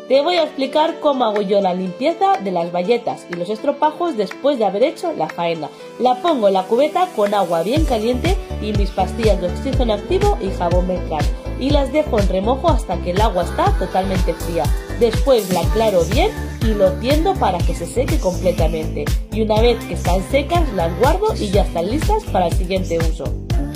Te voy a explicar cómo hago yo la limpieza de las bayetas y los estropajos después de haber hecho la faena. La pongo en la cubeta con agua bien caliente y mis pastillas de oxígeno activo y jabón Melcar y las dejo en remojo hasta que el agua está totalmente fría. Después la aclaro bien y lo tiendo para que se seque completamente. Y una vez que están secas las guardo y ya están listas para el siguiente uso.